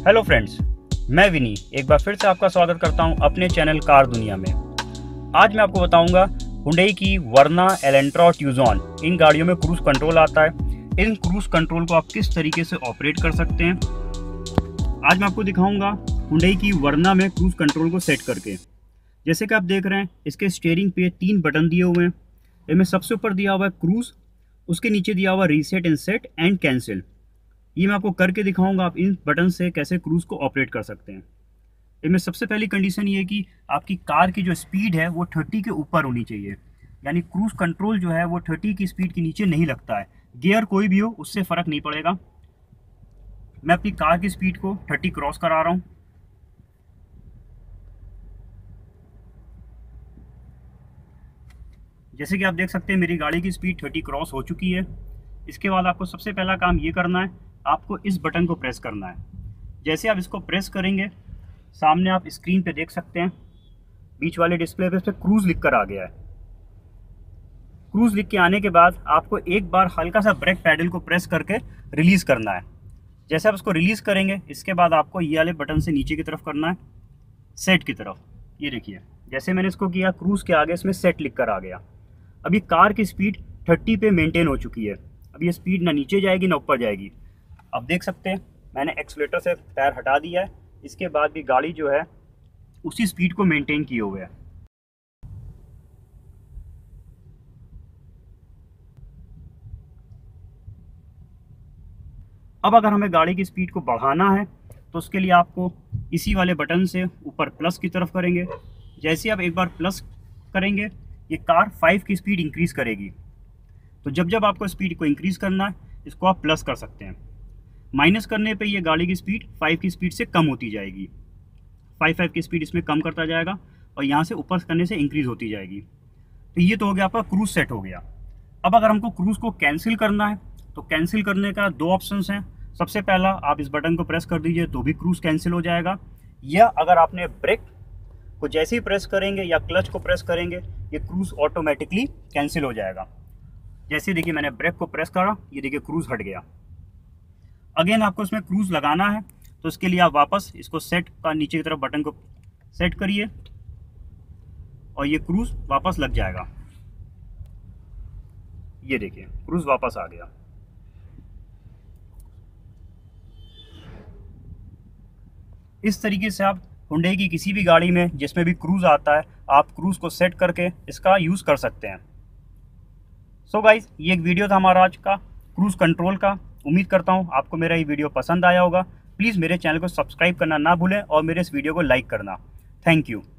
Hello friends, मैं विनी एक बार फिर से आपका स्वागत करता हूं अपने चैनल कार दुनिया में। आज मैं आपको बताऊंगा Hyundai की वर्ना एलेंट्रा और ट्यूजॉन, इन गाड़ियों में क्रूज कंट्रोल आता है। इन क्रूज कंट्रोल को आप किस तरीके से ऑपरेट कर सकते हैं, आज मैं आपको दिखाऊंगा Hyundai की वर्ना में क्रूज कंट्रोल को सेट करके। जैसे कि आप देख रहे हैं, इसके स्टीयरिंग पे 3 बटन दिए हुए हैं। इनमें सबसे ऊपर दिया हुआ है क्रूज, उसके नीचे दिया हुआ reset and set and cancel. ये मैं आपको करके दिखाऊंगा आप इन बटन से कैसे क्रूज को ऑपरेट कर सकते हैं। इनमें सबसे पहली कंडीशन ये है कि आपकी कार की जो स्पीड है वो 30 के ऊपर होनी चाहिए, यानी क्रूज कंट्रोल जो है वो 30 की स्पीड के नीचे नहीं लगता है। गियर कोई भी हो उससे फ़र्क नहीं पड़ेगा। मैं अपनी कार की स्पीड को 30 क्रॉस करा रहा हूँ। जैसे कि आप देख सकते हैं मेरी गाड़ी की स्पीड 30 क्रॉस हो चुकी है। इसके बाद आपको सबसे पहला काम ये करना है, आपको इस बटन को प्रेस करना है। जैसे आप इसको प्रेस करेंगे, सामने आप स्क्रीन पे देख सकते हैं बीच वाले डिस्प्ले पे क्रूज लिख कर आ गया है। क्रूज लिख के आने के बाद आपको एक बार हल्का सा ब्रेक पैडल को प्रेस करके रिलीज़ करना है। जैसे आप इसको रिलीज़ करेंगे, इसके बाद आपको ये वाले बटन से नीचे की तरफ करना है, सेट की तरफ। ये देखिए, जैसे मैंने इसको किया, क्रूज के आगे इसमें सेट लिख कर आ गया। अभी कार की स्पीड 30 पे मेंटेन हो चुकी है। अब ये स्पीड ना नीचे जाएगी ना ऊपर जाएगी। आप देख सकते हैं मैंने एक्सीलेटर से पैर हटा दिया है, इसके बाद भी गाड़ी जो है उसी स्पीड को मेंटेन किए हुए है। अब अगर हमें गाड़ी की स्पीड को बढ़ाना है तो उसके लिए आपको इसी वाले बटन से ऊपर प्लस की तरफ करेंगे। जैसे आप एक बार प्लस करेंगे, ये कार 5 की स्पीड इंक्रीज़ करेगी। तो जब जब आपको स्पीड को इंक्रीज़ करना है, इसको आप प्लस कर सकते हैं। माइनस करने पे ये गाड़ी की स्पीड 5 की स्पीड से कम होती जाएगी। 5 की स्पीड इसमें कम करता जाएगा और यहाँ से ऊपर करने से इंक्रीज़ होती जाएगी। तो ये तो हो गया आपका क्रूज सेट हो गया। अब अगर हमको क्रूज को कैंसिल करना है तो कैंसिल करने का 2 ऑप्शंस हैं। सबसे पहला, आप इस बटन को प्रेस कर दीजिए तो भी क्रूज कैंसिल हो जाएगा, या अगर आपने ब्रेक को जैसे ही प्रेस करेंगे या क्लच को प्रेस करेंगे, ये क्रूज ऑटोमेटिकली कैंसिल हो जाएगा। जैसे देखिए मैंने ब्रेक को प्रेस करा, ये देखिए क्रूज हट गया। अगेन आपको इसमें क्रूज लगाना है तो इसके लिए आप वापस इसको सेट का नीचे की तरफ बटन को सेट करिए और ये क्रूज वापस लग जाएगा। ये देखिए क्रूज वापस आ गया। इस तरीके से आप Hyundai की किसी भी गाड़ी में जिसमें भी क्रूज आता है, आप क्रूज को सेट करके इसका यूज़ कर सकते हैं। सो गाइज, ये एक वीडियो था हमारा आज का क्रूज कंट्रोल का। उम्मीद करता हूँ आपको मेरा ये वीडियो पसंद आया होगा। प्लीज़ मेरे चैनल को सब्सक्राइब करना ना भूलें और मेरे इस वीडियो को लाइक करना। Thank you.